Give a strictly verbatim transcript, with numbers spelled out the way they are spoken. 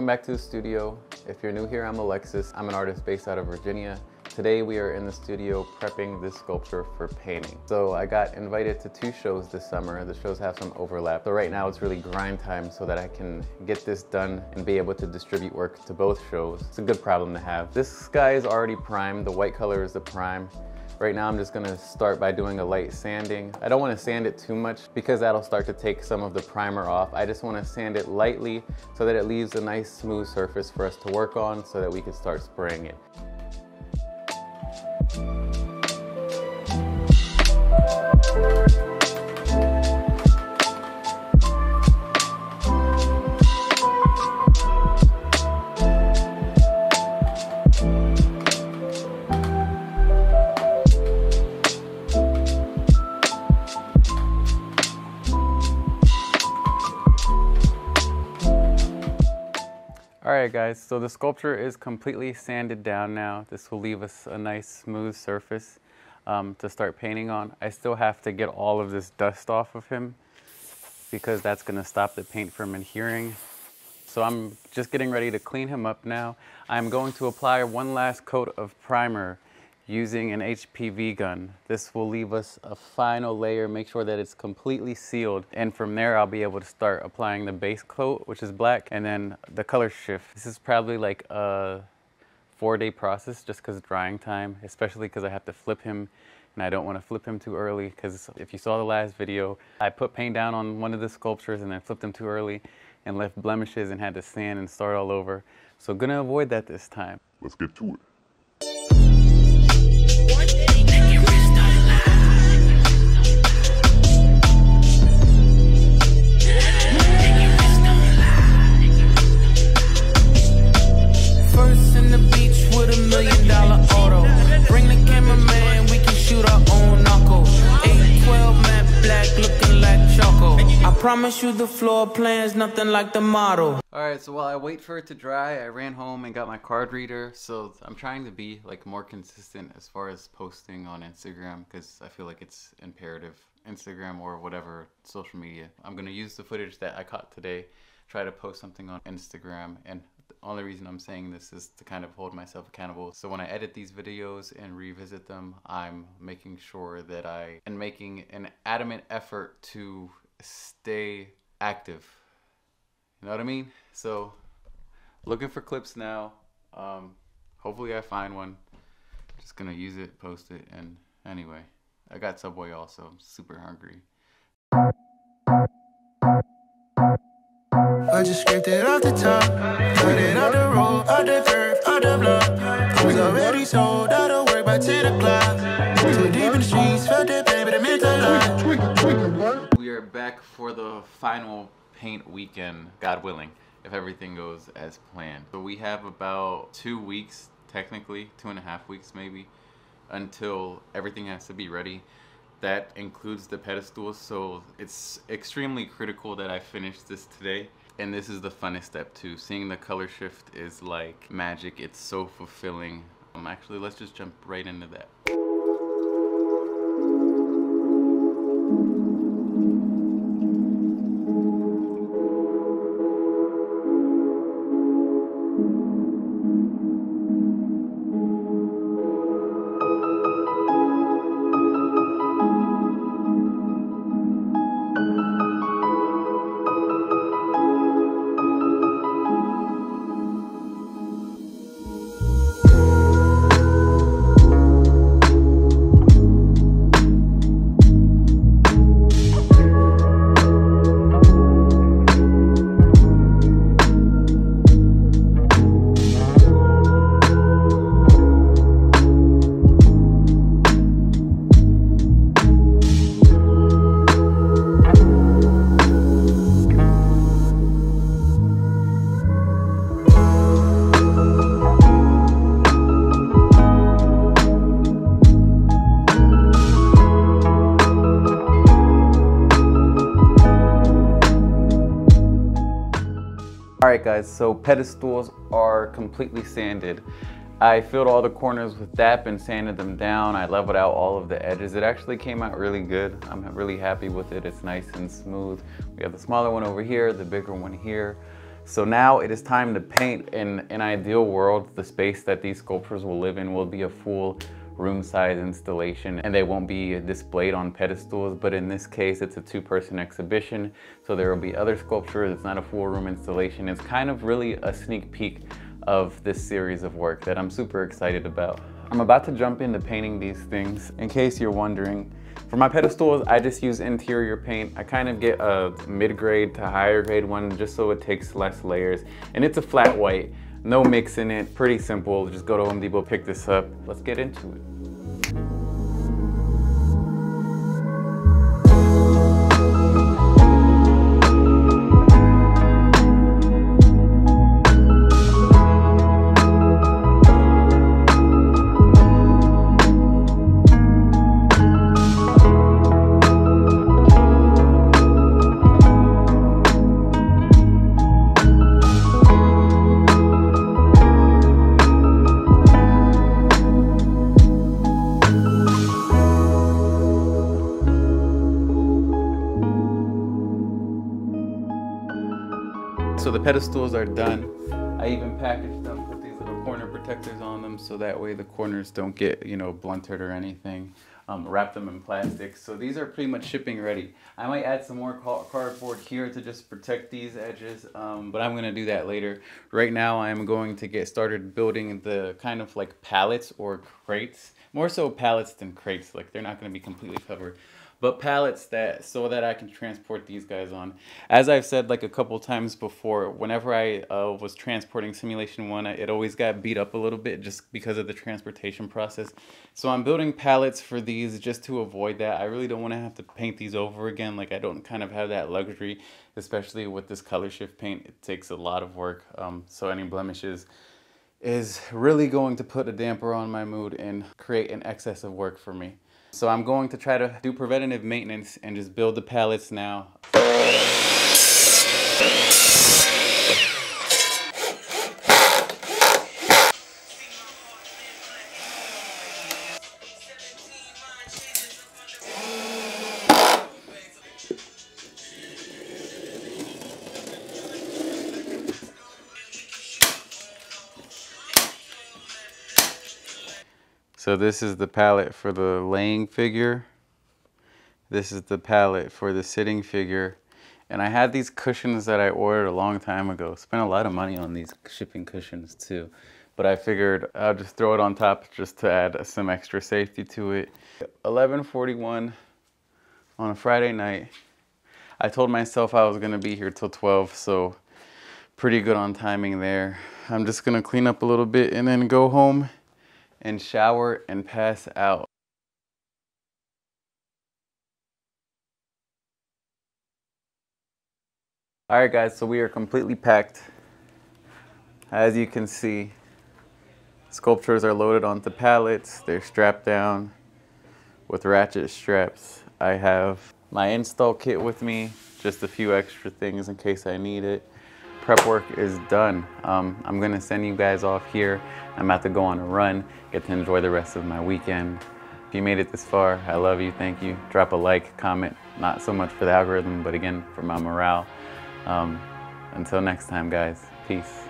back to the studio. If you're new here, I'm Alexis. I'm an artist based out of Virginia. Today we are in the studio prepping this sculpture for painting. So I got invited to two shows this summer. The shows have some overlap. So right now it's really grind time so that I can get this done and be able to distribute work to both shows. It's a good problem to have. This guy is already primed. The white color is the prime. Right now I'm just gonna start by doing a light sanding. I don't wanna sand it too much because that'll start to take some of the primer off. I just wanna sand it lightly so that it leaves a nice smooth surface for us to work on so that we can start spraying it. Alright guys, so the sculpture is completely sanded down now. This will leave us a nice smooth surface um, to start painting on. I still have to get all of this dust off of him because that's going to stop the paint from adhering. So I'm just getting ready to clean him up now. I'm going to apply one last coat of primer using an H P V gun. This will leave us a final layer, make sure that it's completely sealed. And from there, I'll be able to start applying the base coat, which is black, and then the color shift. This is probably like a four day process just because of drying time, especially because I have to flip him and I don't want to flip him too early because if you saw the last video, I put paint down on one of the sculptures and then flipped him too early and left blemishes and had to sand and start all over. So gonna avoid that this time. Let's get to it. Promise you the floor plan's nothing like the model. Alright, so while I wait for it to dry, I ran home and got my card reader. So I'm trying to be like more consistent as far as posting on Instagram because I feel like it's imperative. Instagram or whatever social media. I'm gonna use the footage that I caught today, try to post something on Instagram, and the only reason I'm saying this is to kind of hold myself accountable. So when I edit these videos and revisit them, I'm making sure that I am making an adamant effort to stay active. You know what I mean? So looking for clips now. Um, hopefully I find one. Just gonna use it, post it, and anyway, I got Subway also. I'm super hungry. I just scraped it off the top, cut it out the road, out the curve, out the block. I was already sold out of work by ten o'clock. Too deep in the streets, felt that pain, but it meant a lot. We are back for the final paint weekend, God willing, if everything goes as planned. So we have about two weeks, technically, two and a half weeks maybe, until everything has to be ready. That includes the pedestals, so it's extremely critical that I finish this today. And this is the funnest step too. Seeing the color shift is like magic. It's so fulfilling. Um, actually, let's just jump right into that. Alright guys, so pedestals are completely sanded. I filled all the corners with D A P and sanded them down. I leveled out all of the edges. It actually came out really good. I'm really happy with it. It's nice and smooth. We have the smaller one over here, the bigger one here. So now it is time to paint. In an ideal world, the space that these sculptures will live in will be a full room size installation and they won't be displayed on pedestals, but in this case it's a two-person exhibition, so there will be other sculptures. It's not a full room installation. It's kind of really a sneak peek of this series of work that I'm super excited about. I'm about to jump into painting these things. In case you're wondering, for my pedestals I just use interior paint. I kind of get a mid-grade to higher grade one just so it takes less layers, and it's a flat white. No mix in it, pretty simple. Just go to Home Depot, pick this up. Let's get into it. So the pedestals are done. I even packaged them, put these little corner protectors on them so that way the corners don't get, you know, blunted or anything. Um, wrap them in plastic. So these are pretty much shipping ready. I might add some more cardboard here to just protect these edges, um, but I'm gonna do that later. Right now I'm going to get started building the kind of like pallets or crates. More so pallets than crates, like they're not gonna be completely covered. But pallets that so that I can transport these guys on. As I've said like a couple times before, whenever I uh, was transporting Simulation one, it always got beat up a little bit just because of the transportation process. So I'm building pallets for these just to avoid that. I really don't want to have to paint these over again. Like I don't kind of have that luxury, especially with this color shift paint. It takes a lot of work. Um, so any blemishes is really going to put a damper on my mood and create an excess of work for me. So I'm going to try to do preventative maintenance and just build the pallets now. So this is the palette for the laying figure. This is the palette for the sitting figure. And I had these cushions that I ordered a long time ago. Spent a lot of money on these shipping cushions too. But I figured I'll just throw it on top just to add some extra safety to it. eleven forty-one on a Friday night. I told myself I was gonna be here till twelve, so pretty good on timing there. I'm just gonna clean up a little bit and then go home and shower and pass out. All right guys, so we are completely packed. As you can see, sculptures are loaded onto pallets. They're strapped down with ratchet straps. I have my install kit with me, just a few extra things in case I need it. Prep work is done. Um, I'm gonna send you guys off here. I'm about to go on a run, get to enjoy the rest of my weekend. If you made it this far, I love you, thank you. Drop a like, comment, not so much for the algorithm, but again, for my morale. Um, until next time, guys, peace.